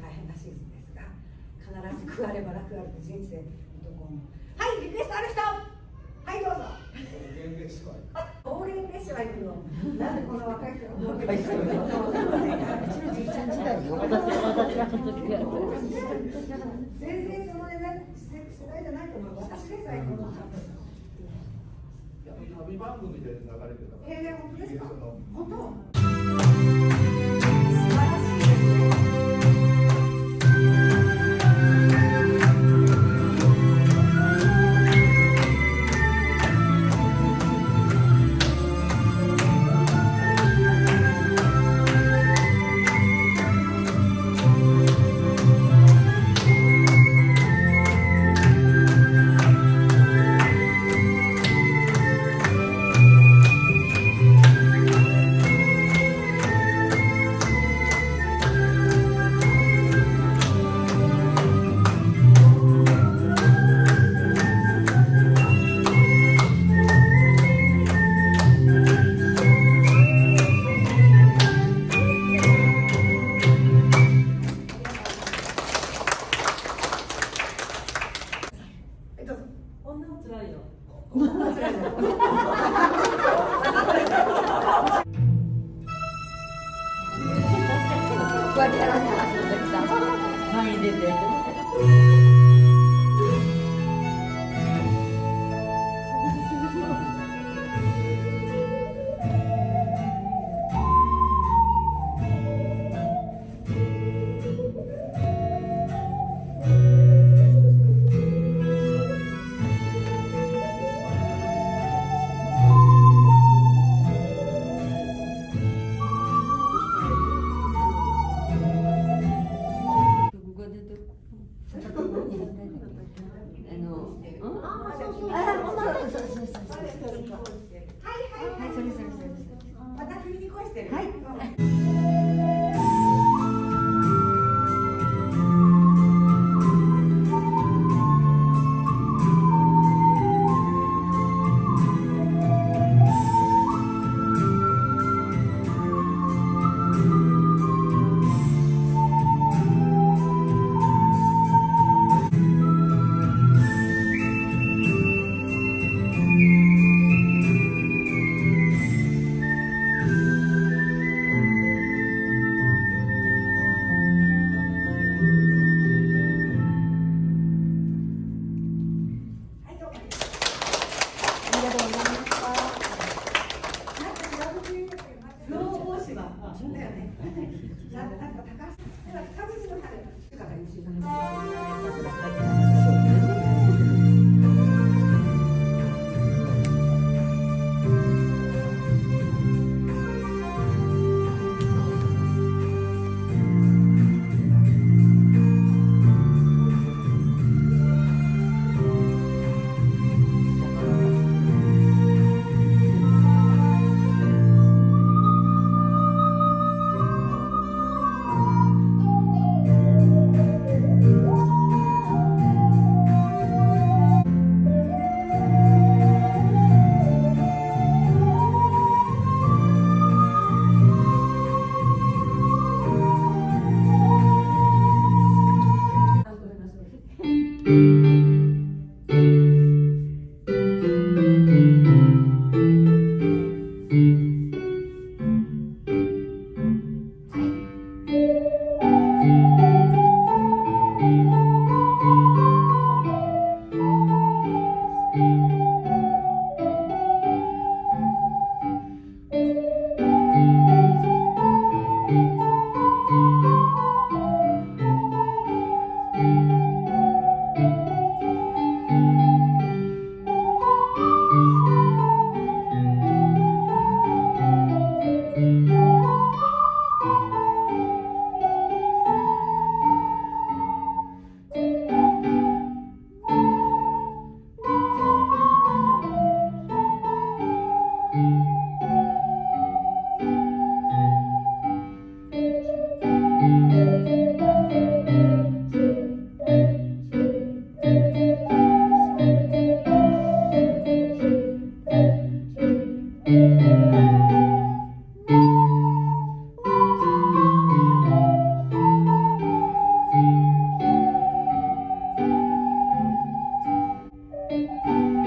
大変なシーズンですが、必ず食われば楽あると人生のところも。はい、リクエストある人、はいどうぞ。オーレンレシは行くの。なんでこの若い人がオーレンレシは行くの。うちのじいちゃん時代に私が全然その世代じゃないと思う。私でさえこの旅番組で流れてたから。 本当ですか。本当。素晴らしいですね。前に出て。また君に恋してる。はい。 す。